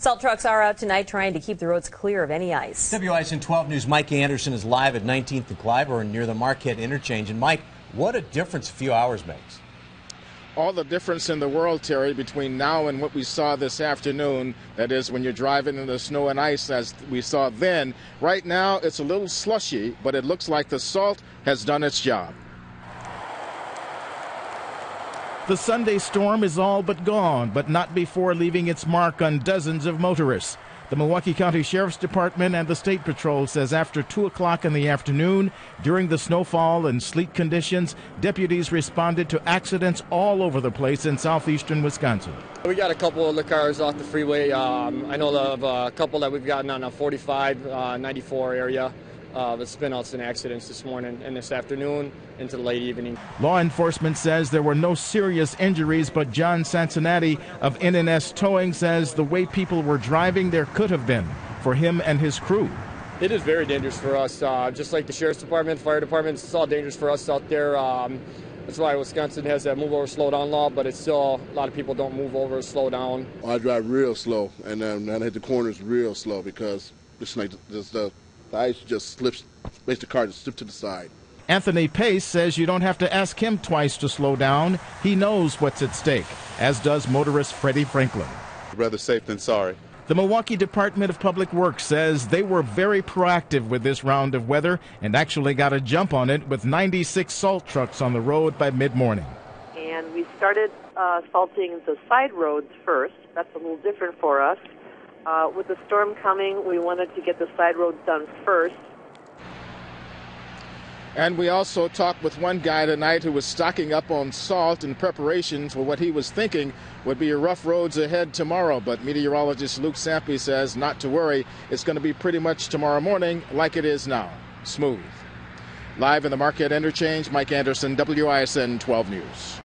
Salt trucks are out tonight trying to keep the roads clear of any ice. WISN 12 News' Mike Anderson is live at 19th and Clybourne near the Marquette interchange. And Mike, what a difference a few hours makes. All the difference in the world, Terry, between now and what we saw this afternoon. That is, when you're driving in the snow and ice as we saw then. Right now, it's a little slushy, but it looks like the salt has done its job. The Sunday storm is all but gone, but not before leaving its mark on dozens of motorists. The Milwaukee County Sheriff's Department and the State Patrol says after 2 o'clock in the afternoon, during the snowfall and sleet conditions, deputies responded to accidents all over the place in southeastern Wisconsin. We got a couple of the cars off the freeway. I know of a couple that we've gotten on a 45, 94 area. The spinouts and accidents this morning and this afternoon into the late evening. Law enforcement says there were no serious injuries, but John Cincinnati of NNS Towing says the way people were driving, there could have been for him and his crew. It is very dangerous for us, just like the Sheriff's Department, Fire Department. It's all dangerous for us out there. That's why Wisconsin has that move over, slow down law, but it's still a lot of people don't move over, slow down. I drive real slow, and then I hit the corners real slow because it's like the ice just slips, makes the car just slip to the side. Anthony Pace says you don't have to ask him twice to slow down. He knows what's at stake, as does motorist Freddie Franklin. Rather safe than sorry. The Milwaukee Department of Public Works says they were very proactive with this round of weather and actually got a jump on it with 96 salt trucks on the road by mid-morning. And we started salting the side roads first. That's a little different for us. With the storm coming, we wanted to get the side roads done first. And we also talked with one guy tonight who was stocking up on salt in preparation for what he was thinking would be rough roads ahead tomorrow. But meteorologist Luke Sampe says not to worry. It's going to be pretty much tomorrow morning like it is now. Smooth. Live in the Marquette interchange, Mike Anderson, WISN 12 News.